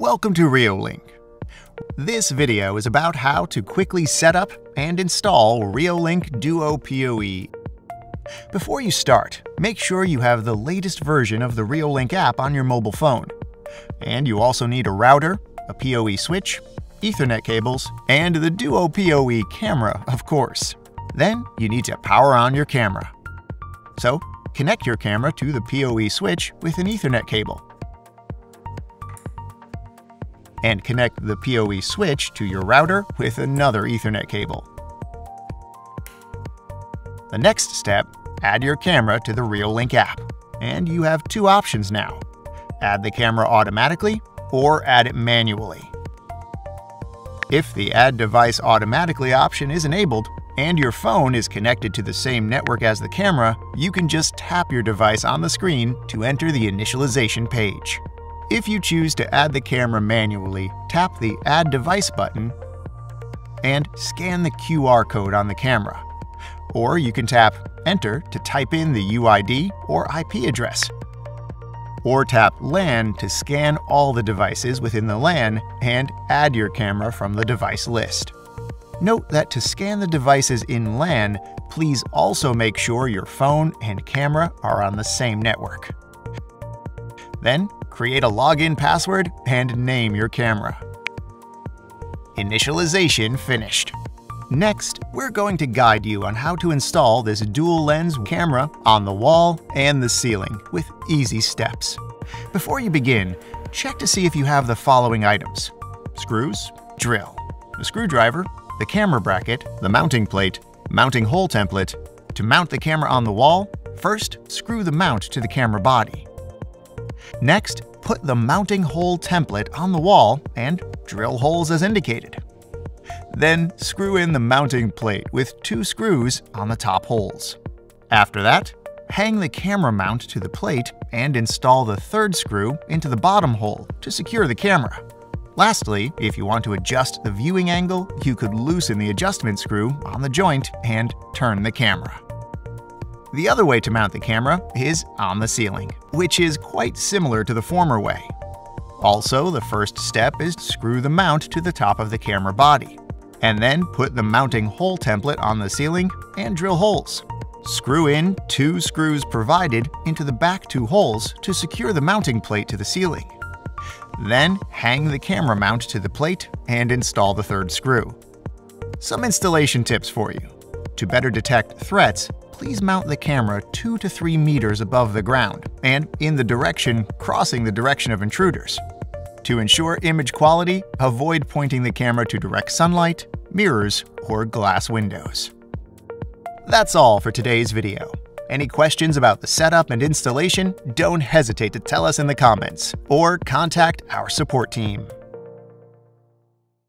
Welcome to Reolink. This video is about how to quickly set up and install Reolink Duo PoE. Before you start, make sure you have the latest version of the Reolink app on your mobile phone. And you also need a router, a PoE switch, Ethernet cables, and the Duo PoE camera, of course. Then you need to power on your camera. So, connect your camera to the PoE switch with an Ethernet cable. And connect the PoE switch to your router with another Ethernet cable. The next step, add your camera to the Reolink app. And you have two options now: add the camera automatically or add it manually. If the Add Device Automatically option is enabled and your phone is connected to the same network as the camera, you can just tap your device on the screen to enter the initialization page. If you choose to add the camera manually, tap the Add Device button and scan the QR code on the camera. Or you can tap Enter to type in the UID or IP address. Or tap LAN to scan all the devices within the LAN and add your camera from the device list. Note that to scan the devices in LAN, please also make sure your phone and camera are on the same network. Then, create a login password and name your camera. Initialization finished. Next, we're going to guide you on how to install this dual lens camera on the wall and the ceiling with easy steps. Before you begin, check to see if you have the following items: screws, drill, the screwdriver, the camera bracket, the mounting plate, mounting hole template. To mount the camera on the wall, first screw the mount to the camera body. Next, put the mounting hole template on the wall and drill holes as indicated. Then screw in the mounting plate with 2 screws on the top holes. After that, hang the camera mount to the plate and install the 3rd screw into the bottom hole to secure the camera. Lastly, if you want to adjust the viewing angle, you could loosen the adjustment screw on the joint and turn the camera. The other way to mount the camera is on the ceiling, which is quite similar to the former way. Also, the first step is to screw the mount to the top of the camera body, and then put the mounting hole template on the ceiling and drill holes. Screw in 2 screws provided into the back 2 holes to secure the mounting plate to the ceiling. Then hang the camera mount to the plate and install the 3rd screw. Some installation tips for you. To better detect threats, please mount the camera 2 to 3 meters above the ground and in the direction crossing the direction of intruders. To ensure image quality, avoid pointing the camera to direct sunlight, mirrors, or glass windows. That's all for today's video. Any questions about the setup and installation? Don't hesitate to tell us in the comments or contact our support team.